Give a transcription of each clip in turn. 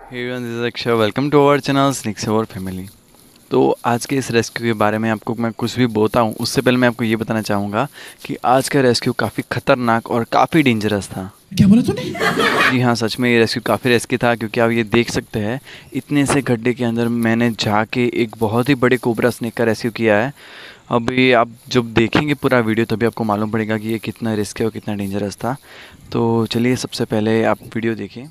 Hey everyone, this is Akshay. Welcome to our channel snakes और family. तो आज के इस रेस्क्यू के बारे में आपको मैं कुछ भी बोलता हूँ उससे पहले मैं आपको ये बताना चाहूँगा कि आज का रेस्क्यू काफ़ी ख़तरनाक और काफ़ी डेंजरस था। क्या बोला तूने? जी हाँ, सच में ये रेस्क्यू काफ़ी रिस्की था, क्योंकि आप ये देख सकते हैं इतने से गड्ढे के अंदर मैंने जाके एक बहुत ही बड़े कोबरा स्नेक का रेस्क्यू किया है। अभी आप जब देखेंगे पूरा वीडियो तभी आपको मालूम पड़ेगा कि ये कितना रिस्की और कितना डेंजरस था। तो चलिए सबसे पहले आप वीडियो देखिए।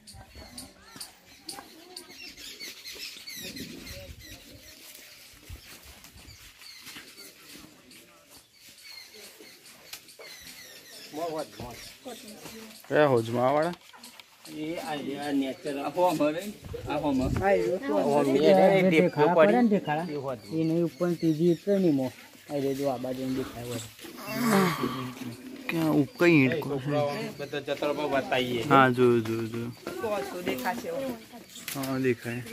क्या हो जुमा वाला क्या ऊपर ईंट को बताइए। हाँ जो हाँ देखा है।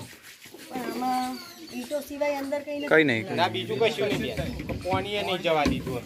कहीं नहीं बीजू कशु नहीं पानी नहीं जवा दी तू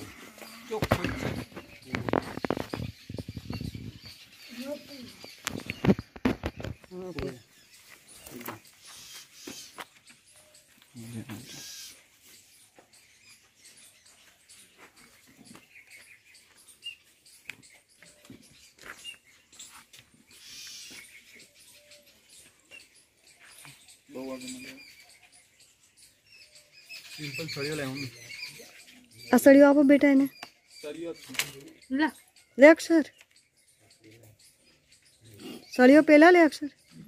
सिंपल सड़ियो ले हम असड़ियो आपो बेटा है ने सड़ियो ले अक्षर सड़ियो पहला ले अक्षर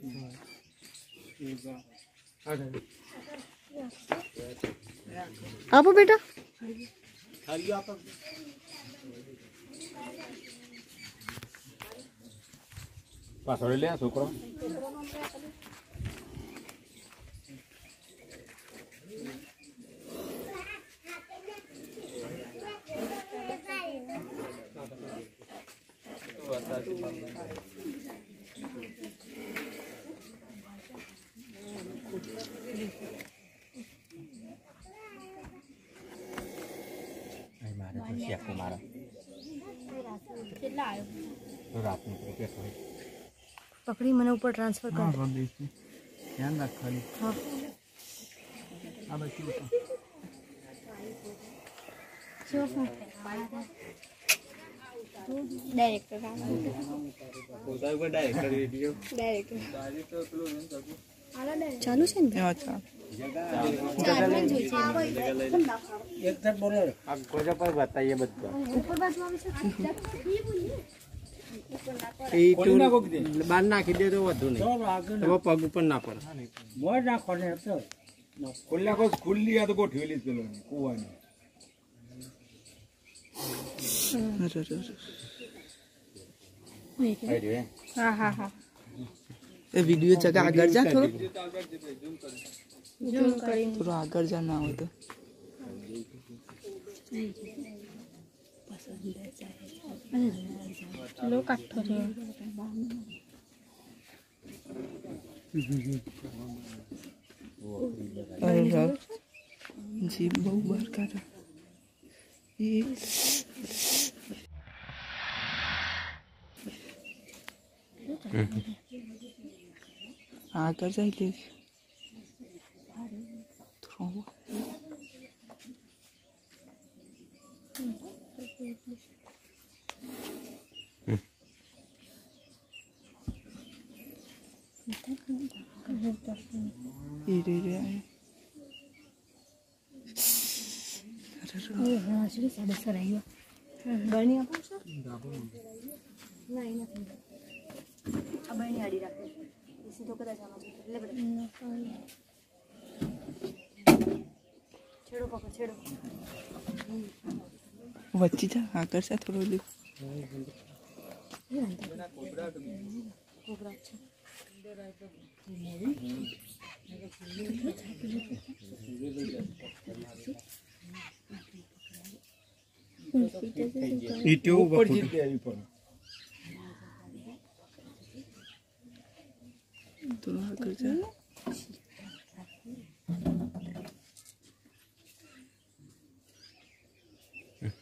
आपो बेटा पासवर्ड ले छोकरो पकड़ी मैंने ऊपर ट्रांसफर कर ध्यान रख खाली। हाँ हाँ बच्ची चालू છે ને अच्छा बताइए बच्चा ઉપર બાજુ આવી બાર નાખી દે તો વધુ નહીં પગ ઉપર ના પડે મોજ નાખવાને ખુલ્લી આ તો ગોઠવેલી પેલો કુવાની હા હા હા એ વિડિયો જગા આગળ જા થોડો ઝૂમ કરીને થોડો આગળ જા ના હોય તો લો કાઠો છે અરે રામ જીભ બહુ બહાર કાઢે એ આગળ જાય લે થોડો रे હાજરી સાડે સર આવ્યો બરણી આપો છો નહીં નથી આ બરણી આડી રાખો સીધો કદાચ આમાં એટલે બરાબર છેડો પકડ છેડો વચ્ચે જા આગળ જા થોડો લે કોબરા છે ઈટો ઉપર જીતે આવી પણ થોડો આગળ જા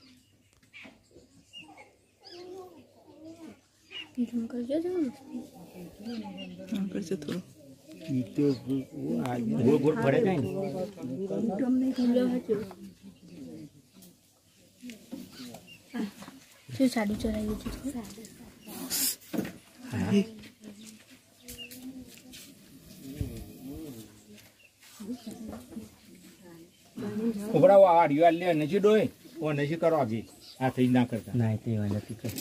ઝૂમ કરજો જવાનું आकर से थोड़ा गोल गोल फड़े जाए जो साड़ी चोराई थी उबरा वो आ रही है ले नहीं डोए वो नहीं करो अभी ऐसे ही ना करता नहीं ते वाला ठीक है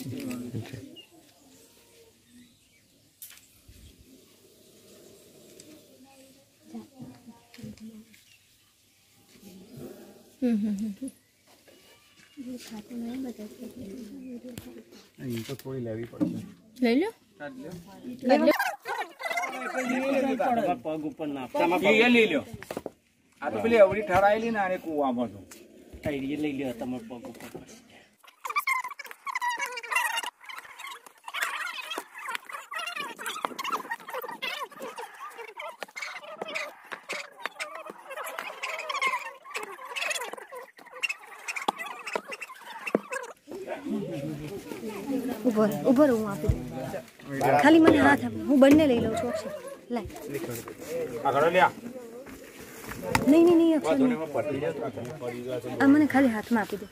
इनको थोड़ी लेवी पड़ती ले लो पग ऊपर ना ये ले लो आ तो पहले अवरी ठहराएली ना अरे कुआ बाजू ये ले लिया तमर पग ऊपर ऊपर हूँ वहाँ पे खाली मैंने हाथ हूँ बनने ले लो अक्षर लाए अगर लिया नहीं अक्षर नहीं अब मैंने खाली हाथ में आपी दे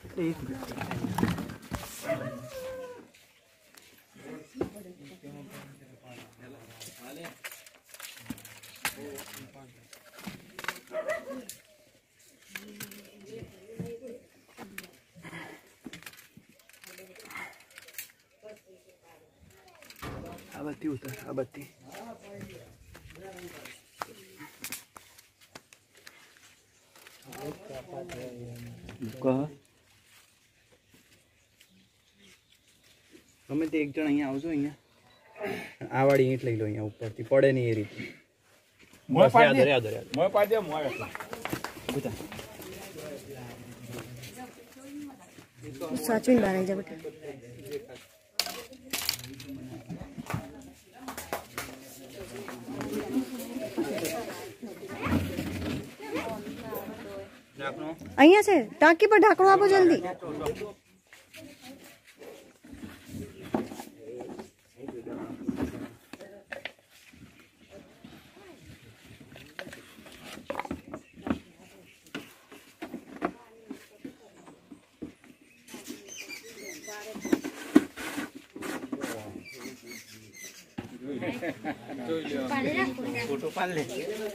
आबत्ती उतर आबत्ती અમે તો એક જણ અહીંયા આવજો અહીંયા આ વાળી ઈંટ લઈ લો અહીંયા ઉપરથી પડે નહીં એ રીતે મોય પાડ દે મોય साचवीन बाहर जा बेटा અહીંયા છે ટાંકી પર ઢાંકણું આપો જલ્દી ફોટો પાડ લે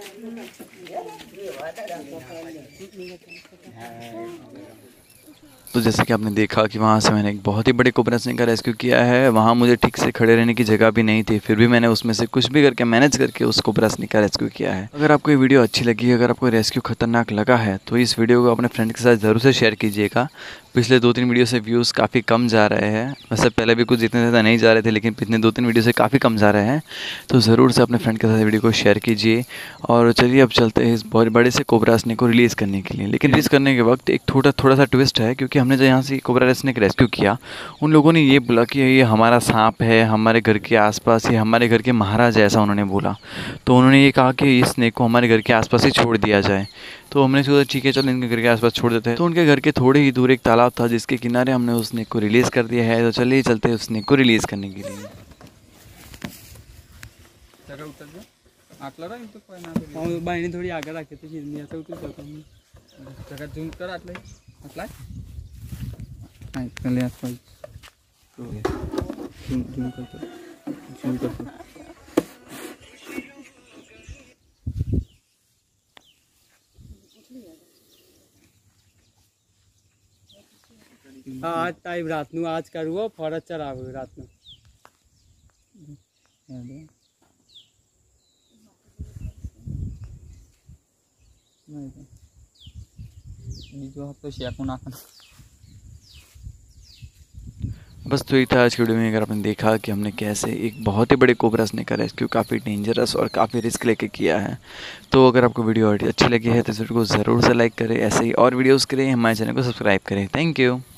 तो जैसे कि आपने देखा कि वहाँ से मैंने एक बहुत ही बड़े कोबरा स्नेक का रेस्क्यू किया है। वहाँ मुझे ठीक से खड़े रहने की जगह भी नहीं थी, फिर भी मैंने उसमें से कुछ भी करके मैनेज करके उस कोबरा स्नेक का रेस्क्यू किया है। अगर आपको ये वीडियो अच्छी लगी, अगर आपको रेस्क्यू खतरनाक लगा है तो इस वीडियो को अपने फ्रेंड के साथ ज़रूर से शेयर कीजिएगा। पिछले 2-3 वीडियो से व्यूज़ काफ़ी कम जा रहे हैं, वैसे पहले भी कुछ इतने ज़्यादा नहीं जा रहे थे, लेकिन पिछले 2-3 वीडियो से काफ़ी कम जा रहे हैं। तो ज़रूर से अपने फ्रेंड के साथ वीडियो को शेयर कीजिए। और चलिए अब चलते हैं इस बहुत बड़े से कोबरा स्नेक को रिलीज़ करने के लिए। लेकिन रिलीज़ करने के वक्त एक थोड़ा सा ट्विस्ट है, क्योंकि हमने जो यहाँ से कोबरा स्नेक रेस्क्यू किया, उन लोगों ने ये बोला कि ये हमारा सांप है, हमारे घर के आसपास, ये हमारे घर के महाराज है, ऐसा उन्होंने बोला। तो उन्होंने ये कहा कि इस स्नेक को हमारे घर के आसपास ही छोड़ दिया जाए। तो हमने सोचा ठीक है चलो इनके घर के आसपास छोड़ देते हैं। तो उनके घर के थोड़े ही दूर एक तालाब था, जिसके किनारे हमने उस स्नेक को रिलीज़ कर दिया है। तो चलिए चलते हैं उस स्नेक को रिलीज़ करने के लिए। बाईने थोड़ी आगे रखे तो नहीं आता उतर जगह झूम कर आटला ले आसपास झूम करतो आज टाइम रात नु आज करूँ फरज चराव रात में बीजो तो शेको नाखना। बस तो ये था आज की वीडियो में। अगर आपने देखा कि हमने कैसे एक बहुत ही बड़े कोबरा स्नेक का रेस्क्यू काफ़ी डेंजरस और काफ़ी रिस्क लेके किया है, तो अगर आपको वीडियो अच्छी लगी है तो इस वीडियो को ज़रूर से लाइक करें। ऐसे ही और वीडियोस के लिए हमारे चैनल को सब्सक्राइब करें। Thank you.